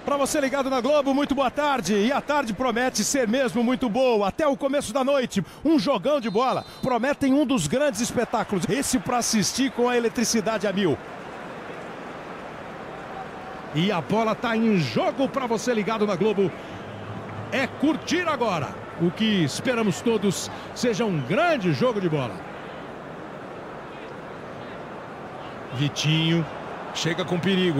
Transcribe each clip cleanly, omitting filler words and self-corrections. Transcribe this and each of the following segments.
Para você ligado na Globo, muito boa tarde. E a tarde promete ser mesmo muito boa. Até o começo da noite, um jogão de bola. Prometem um dos grandes espetáculos. Esse para assistir com a eletricidade a mil. E a bola tá em jogo para você ligado na Globo. É curtir agora. O que esperamos todos seja um grande jogo de bola. Vitinho chega com perigo.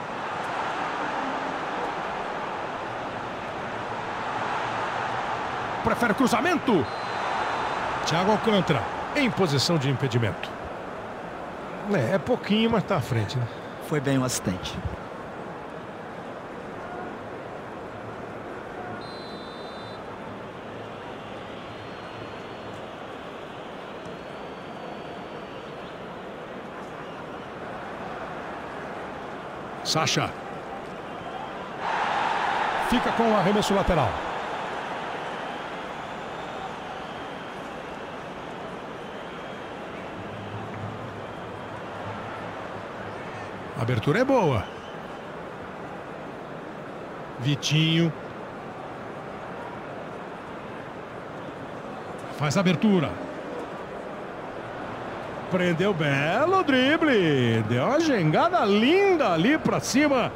Prefere cruzamento. Thiago Alcântara em posição de impedimento. É pouquinho, mas tá à frente, né? Foi bem o assistente. Sacha. Fica com o arremesso lateral. A abertura é boa. Vitinho. Faz a abertura. Prendeu belo drible. Deu uma gengada linda ali pra cima.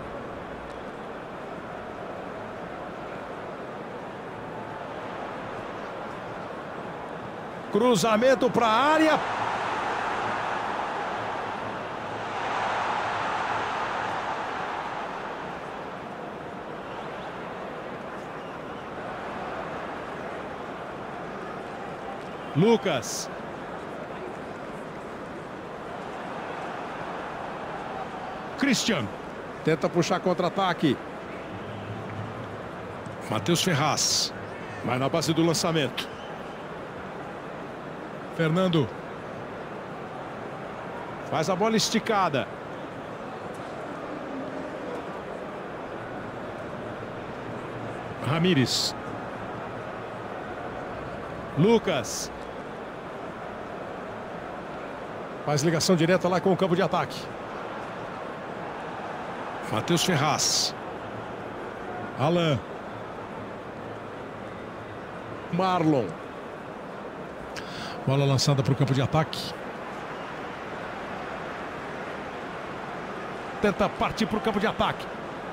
Cruzamento pra área. Lucas. Christian. Tenta puxar contra-ataque. Matheus Ferraz. Vai na base do lançamento. Fernando. Faz a bola esticada. Ramírez. Lucas. Faz ligação direta lá com o campo de ataque. Matheus Ferraz. Alan. Marlon. Bola lançada para o campo de ataque. Tenta partir para o campo de ataque.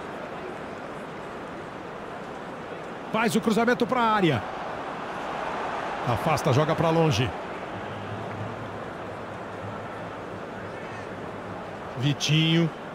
Faz o cruzamento para a área. Afasta, joga para longe. Vitinho.